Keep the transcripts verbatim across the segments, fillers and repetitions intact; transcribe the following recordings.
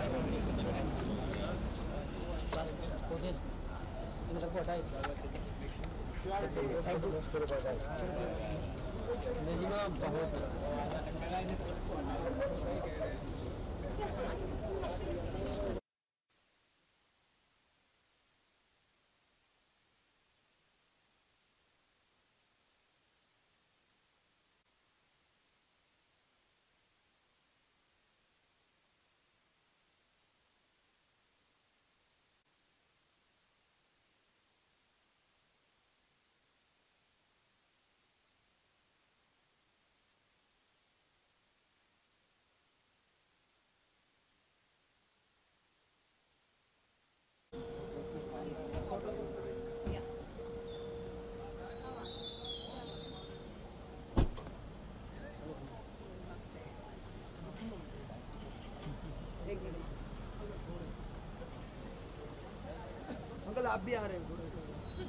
Uncle आप भी आ रहे हैं थोड़े से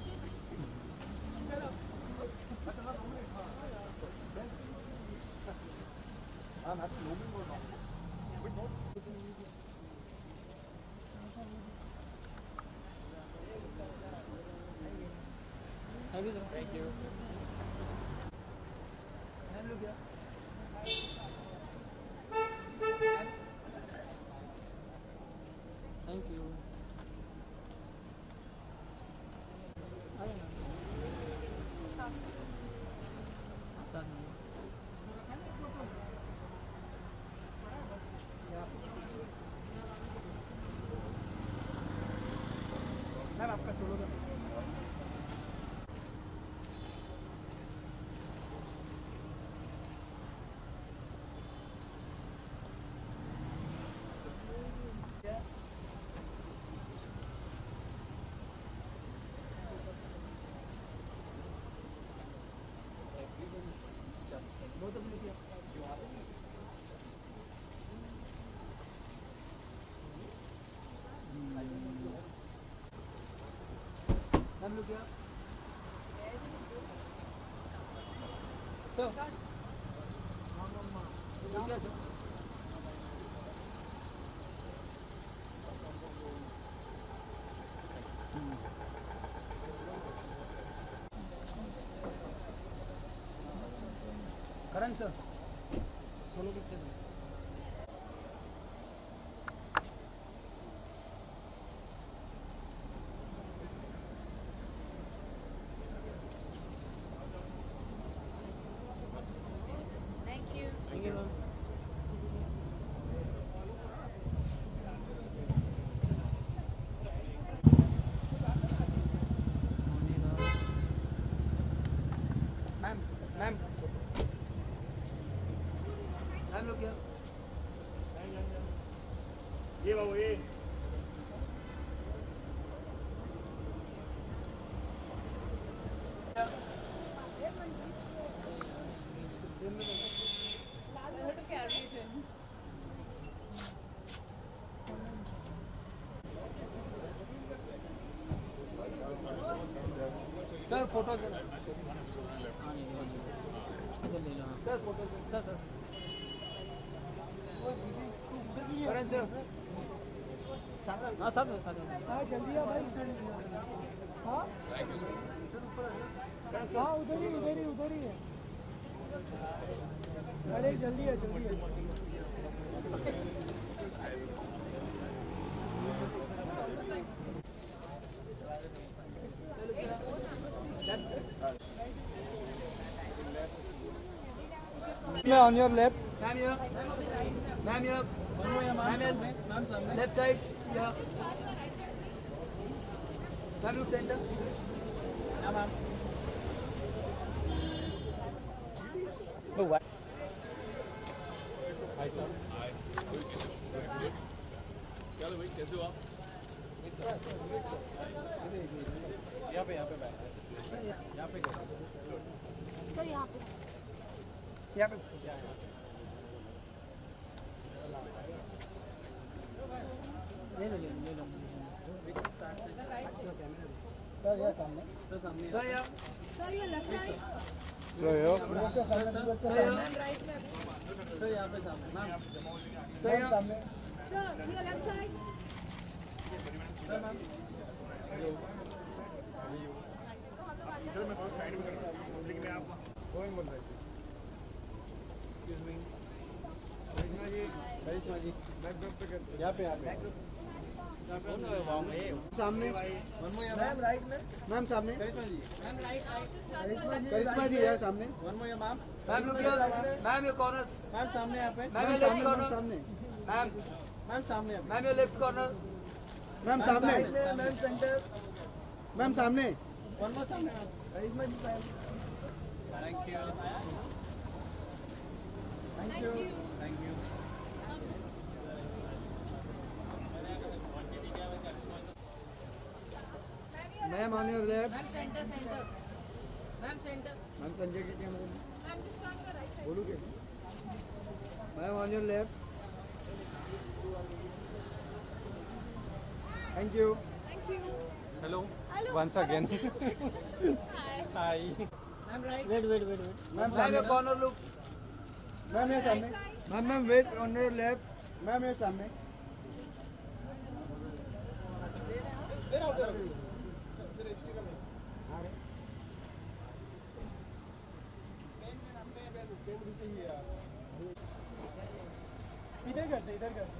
हाँ मैं लोग भी बोल रहा हूँ थैंक यू मैम लोग क्या थैंक यू मैम आपका सोलो का बहुत अपने किया हम लोग क्या सर लोग क्या सर करण सर सोलो कितने हैं Thank you. Thank you, ma'am. Ma'am ma'am ma'am लोग क्या ये बाबू ये sir photo sir sir photo sir sir Karan sir हाँ सब हाँ जल्दी आ भाई हाँ हाँ उधर ही उधर ही उधर ही है अरे जल्दी है जल्दी है on your left. Ma'am here. Ma'am here. One more, ma'am. Ma'am, ma'am, left side. Yeah. Ma'am, look center. Yeah, ma'am. Oh, what? Hi, sir. Hi. क्या लो भाई कैसे हो आप? यहाँ पे यहाँ पे बैठ यहाँ पे सर यहाँ पे यहाँ पे ले लो ले लो सर यहाँ सामने सर सामने सर यहाँ सर ये लेफ्ट साइड सर यहाँ सर सामने सर यहाँ राइट में सर यहाँ पे सामने मैम सर यहाँ सामने Sir, your left side. Sir, ma'am. Sir मैं बहुत साइड में कर पब्लिक में आप Going बोल रहे थे. Excuse me. Karishma ji, Karishma ji, backdrop पे करते. यहाँ पे आप. सामने. One more, ma'am, right में. Ma'am सामने. करिश्मा जी. Ma'am right, right. करिश्मा जी. करिश्मा जी है सामने. One more, ma'am. Ma'am look here. Ma'am your corner. Ma'am सामने यहाँ पे. Ma'am your left corner. सामने. Ma'am. Ma'am सामने. Ma'am your left corner. Ma'am सामने. Ma'am center. Ma'am सामने. One more सामने. करिश्मा जी ma'am. Thank you. Thank you. Thank you. Ma'am on your left. Ma'am, center, center. Ma'am, center. Ma'am Sanjay के कैमरे में. Ma'am, just turn your right side. बोलूँ कैसे? Ma'am on your left. Thank you. Thank you. Hello. Hello. Once again. Hi. Hi. Ma'am, right. Wait, wait, wait, wait. Ma'am, Ma'am, your corner look. Ma'am ये सामने. Ma'am, ma'am wait on your left. Ma'am ये सामने. इधर करते इधर करते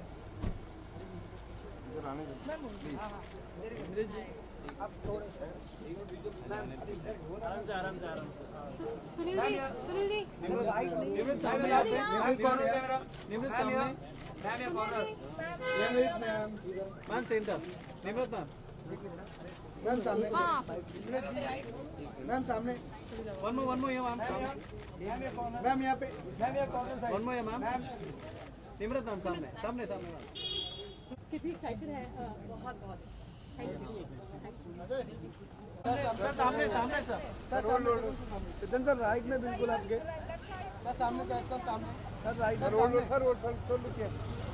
इधर आने दो इंद्र जी आप थोड़े आराम से आराम से आराम से सुनील जी, सुनील जी. निमित सामने Ma'am, corner camera. निमित Ma'am, सामने your- Ma'am, your corner. Nimit ma'am ma'am centre Nimit ma'am ma'am सामने हाँ. मैम सामने वन मोर वन मोर यहाँ ma'am Ma'am, your corner. Ma'am यहाँ पे Ma'am, your corner side. One more यहाँ मैम निमरत मैम सामने सामने सामने मैम कितनी एक्साइटेड है. बहुत बहुत. Thank you. सर सामने सामने सर सर सामने कितन सर राइट में बिल्कुल आपके सर सामने सर सर सामने सर राइट सर सामने सर रोड सर रुकिए